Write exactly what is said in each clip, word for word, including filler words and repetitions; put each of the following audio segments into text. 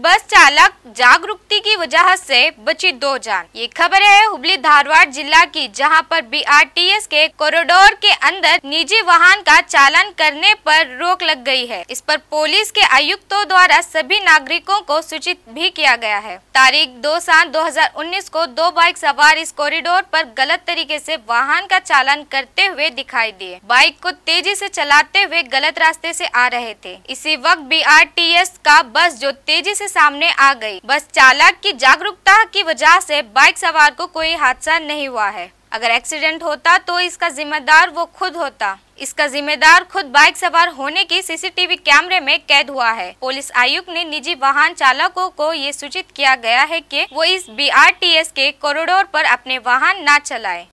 बस चालक जागरूकता की वजह से बची दो जान। ये खबर है हुबली धारवाड़ जिला की, जहां पर बीआरटीएस के कॉरिडोर के अंदर निजी वाहन का चालन करने पर रोक लग गई है। इस पर पुलिस के आयुक्तों द्वारा सभी नागरिकों को सूचित भी किया गया है। तारीख दो सात दो हजार उन्नीस को दो बाइक सवार इस कॉरिडोर पर गलत तरीके से वाहन का चालन करते हुए दिखाई दिए। बाइक को तेजी से चलाते हुए गलत रास्ते से आ रहे थे। इसी वक्त बीआरटीएस का बस जो तेजी से सामने आ गई। बस चालक की जागरूकता की वजह से बाइक सवार को कोई हादसा नहीं हुआ है। अगर एक्सीडेंट होता तो इसका जिम्मेदार वो खुद होता। इसका जिम्मेदार खुद बाइक सवार होने की सीसीटीवी कैमरे में कैद हुआ है। पुलिस आयुक्त ने निजी वाहन चालकों को ये सूचित किया गया है कि वो इस बीआरटीएस के कॉरिडोर पर अपने वाहन न चलाएं।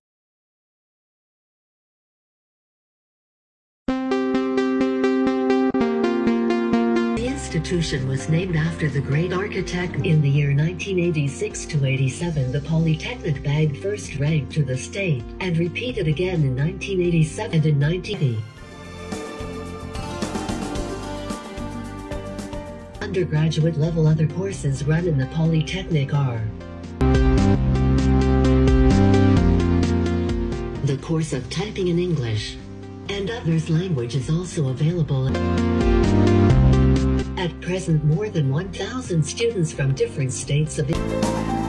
The institution was named after the great architect. In the year nineteen eighty-six to eighty-seven, the Polytechnic bagged first rank to the state, and repeated again in nineteen eighty-seven and in nineteen eighty. Undergraduate level other courses run in the Polytechnic are the course of typing in English, and others language is also available. At present, more than one thousand students from different states of India